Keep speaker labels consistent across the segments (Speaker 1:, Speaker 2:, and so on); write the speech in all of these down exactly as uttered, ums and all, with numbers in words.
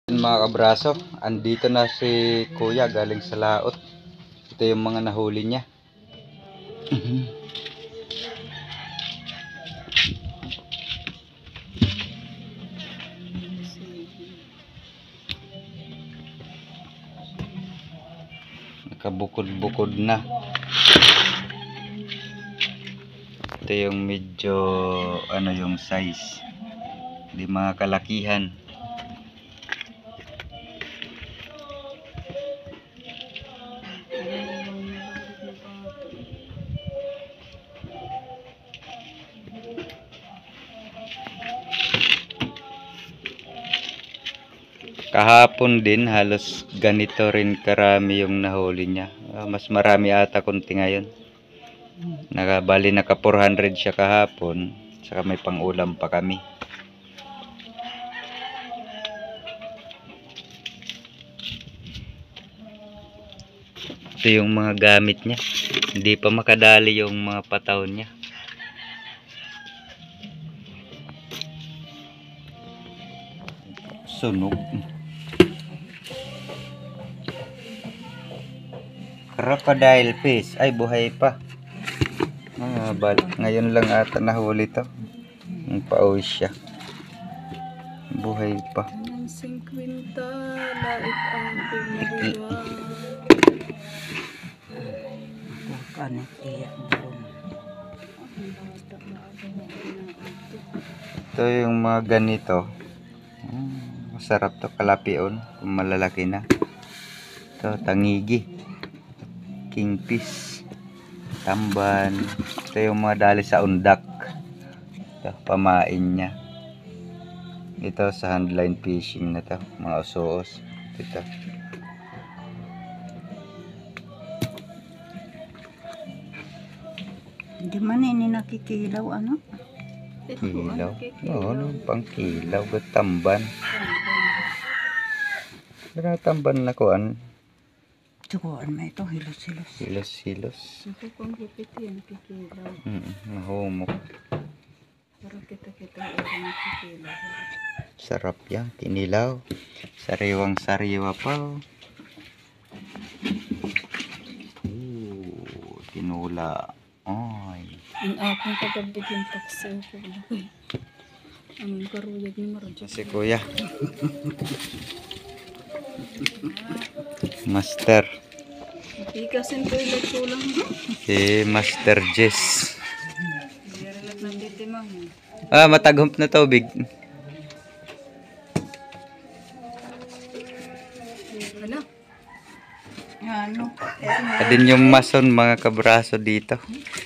Speaker 1: Mga kabraso, andito na si Kuya galing sa laot. Ito yung mga nahuli niya. Nakabukod-bukod na. Ito yung medyo ano yung size. Hindi mga kalakihan. Kahapon din halos ganito rin karami yung nahuli niya. Uh, mas marami ata kunti ngayon. Nakabali naka four hundred siya kahapon. Saka may pang-ulam pa kami. Ito yung mga gamit niya. Hindi pa makadali yung mga pataw niya. Sunog. Crocodile fish. Ay, buhay pa. Ah, balik. Ngayon lang ata nahuli to. Ang pauwi siya. Buhay pa. Ito yung mga ganito. Hmm, masarap to kalapion. Kung malalaki na. Ito, tangigi. Kingfish, tamban. Ito yung mga dali sa undak. Ito, pamain niya. Ito sa handline fishing na to, mga usoos. Ito.
Speaker 2: Hindi man ini nakikilaw ano?
Speaker 1: Kilaw? Oo, no, pang kilaw. Tamban. Tamban na kuan.
Speaker 2: Tukuan mo ito, hilos-hilos.
Speaker 1: Hilos-hilos.
Speaker 2: Ito kung hipit yan, kikilaw.
Speaker 1: Mm, nahumok.
Speaker 2: Para kita-kita orang kikilaw.
Speaker 1: Sarap yan, kinilaw. Sariwang sariwa pa. Ooh, tinula. Ay.
Speaker 2: Ang aking kagabit yung taksa ko. Ang karuyag ni Maradyo.
Speaker 1: Si Kuya. Master.
Speaker 2: Ikasin ko yung lagsulang.
Speaker 1: Si Master Jess.
Speaker 2: Relax ng titimang.
Speaker 1: Ah, matagump na tubig.
Speaker 2: Ano? Ano?
Speaker 1: Adin yung mason mga kabraso dito.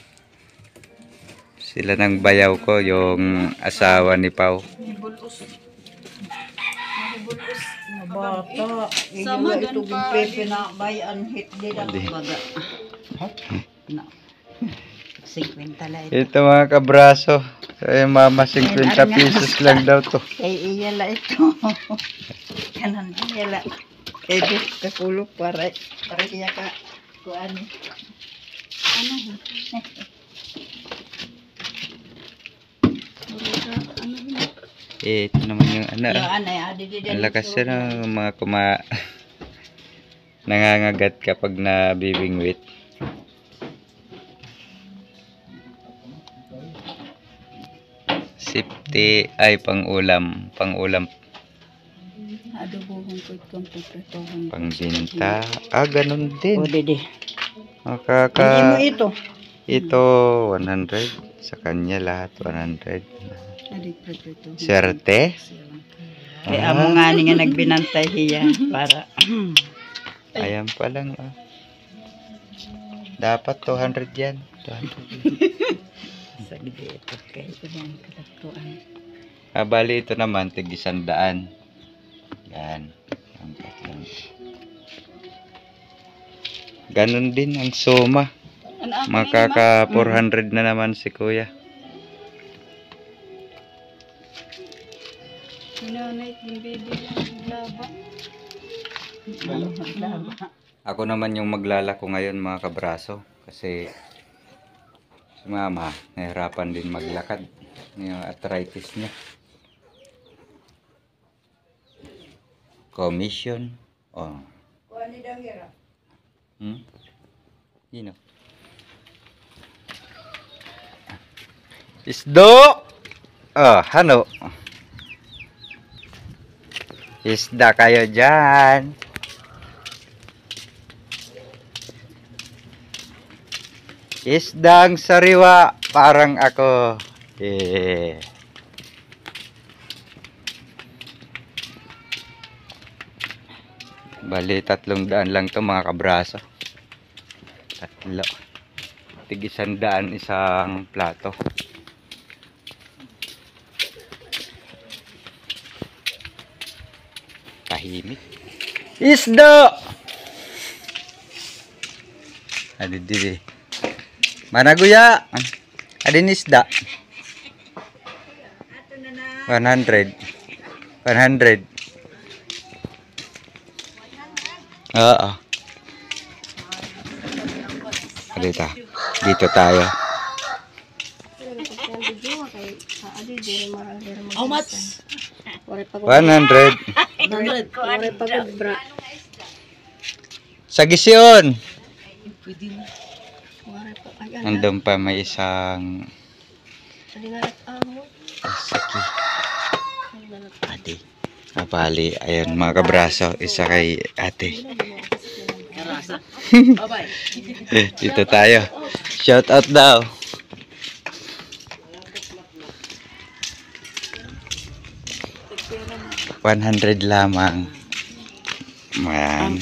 Speaker 1: Sila ng bayaw ko, yung asawa ni Pau.
Speaker 2: Bulos. Bulos.
Speaker 3: Bata,
Speaker 2: Sama
Speaker 3: ito
Speaker 2: dan pa.
Speaker 3: pepe na bayan hit din ang baga. Na. fifty la ito.
Speaker 1: Ito mga kabraso. Kaya mama, fifty pesos lang daw to.
Speaker 3: Kay iyala ito. Kanan iyala. Kay di kakulo para para kaya ka kuan. Ano?
Speaker 1: Eh, ito naman yung ano.
Speaker 3: Yung ano ya, di di.
Speaker 1: Ang lakas yun ng mga kuma... nangangagat kapag nabibingwit. Safety ay pang-ulam. Pang-ulam.
Speaker 2: Adobohon ko itong pupretohon.
Speaker 1: Pang-binta. Ah, ganun din.
Speaker 3: O di di.
Speaker 1: Makaka...
Speaker 3: Hindi mo ito.
Speaker 1: Ito, one hundred. Sa kanya lahat, one hundred.
Speaker 2: Adik prepretohon.
Speaker 1: Swerte.
Speaker 3: Kaya amo nga ni nga nagbinantay hiya para
Speaker 1: Ayan pa lang. Ah. Dapat two hundred yan. two hundred.
Speaker 3: sa gidi ito kay
Speaker 2: Ibang kalagtuan.
Speaker 1: Ah, bali ito naman, tig isandaan. Yan. Ganun din ang soma. Makaka four hundred na naman si Kuya.
Speaker 2: Nanay, yung baby laba.
Speaker 1: Ako naman yung maglalako ngayon mga kabraso. Kasi si mama, nahirapan din maglakad. Yung arthritis niya. Commission. Oh.
Speaker 3: Kuan ni daw hira.
Speaker 1: Hmm? Sino? Isdo! Oh, ano? Isda kayo dyan. Isdang sariwa. Parang ako. Eh. Bali, tatlong daan lang to mga kabraso. Tatlo. Tig isang daan isang plato. Tahimik. Isda! Adi didi. Mana guya? Adin isda. one hundred. one hundred. Oo. Dito. Dito tayo.
Speaker 3: How much?
Speaker 1: one hundred.
Speaker 3: Ore pagod bra.
Speaker 1: Sa Gision.
Speaker 3: Pwede na. Ore pa ay
Speaker 1: Nandun pa may isang
Speaker 3: Alingarat amo.
Speaker 1: saki. Ate. Kapali. Ayun mga kabraso. Isa kay ate.
Speaker 3: Bye-bye.
Speaker 1: Dito tayo. Shout out daw. one hundred lamang. Man.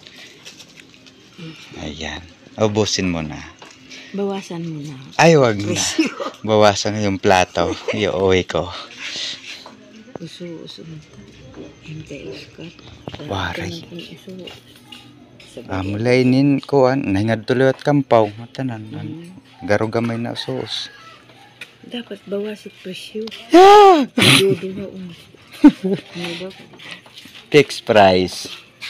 Speaker 1: Ayan. Ubusin mo na.
Speaker 3: Bawasan mo na.
Speaker 1: Ay, wag na. Bawasan yung plato. Iuwi ko.
Speaker 3: Uso-uso mo. Hintay uskat.
Speaker 1: Waray. Ah, mulainin ko an. Nahingad tuloy at kampaw. Matanan. Garo gamay na usos.
Speaker 3: Dapat bawasit presyo.
Speaker 1: Ah!
Speaker 3: Yodo nga um.
Speaker 1: Fixed price.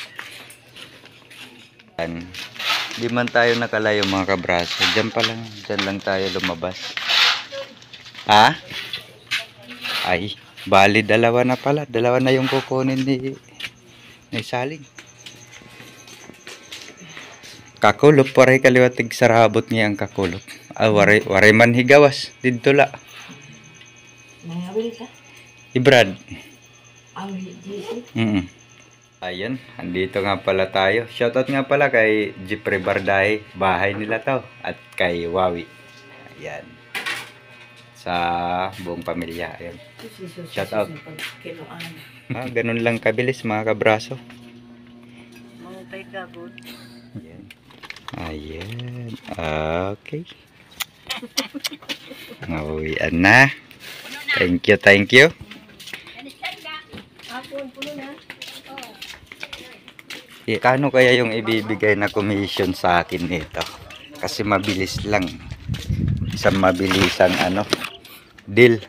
Speaker 1: Yan. Di man tayo nakalayo mga kabraso. Diyan pa lang. Diyan lang tayo lumabas. Ha? Ay. Bali dalawa na pala. Dalawa na yung kukunin ni, ni Saling. Kakulop. Waray kaliwatig sarabot niya ang kakulop. Ah, waray, waray man higawas. Dito la.
Speaker 3: Nangawili ka?
Speaker 1: Ibrad.
Speaker 3: Ang dito.
Speaker 1: Mm. Ayun, andito nga pala tayo. Shoutout nga pala kay Jeffrey Barday, bahay nila to, at kay Wawi. Ayan. Sa buong pamilya. Ayan. Shoutout. Ah, ganun lang kabilis mga kabraso.
Speaker 3: Mangutay ka, good.
Speaker 1: Ayan. Ayan. Okay. Ngawian na. Thank you, thank you. Eh, kano kaya yung ibibigay na commission sa akin nito? Kasi mabilis lang. Isang mabilisang ano, deal.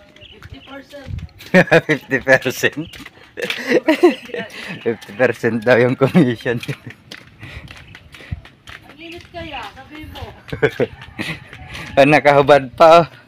Speaker 1: fifty percent. fifty percent daw yung commission.
Speaker 3: Ang init kaya, sabi mo.
Speaker 1: Nakahubad pa oh.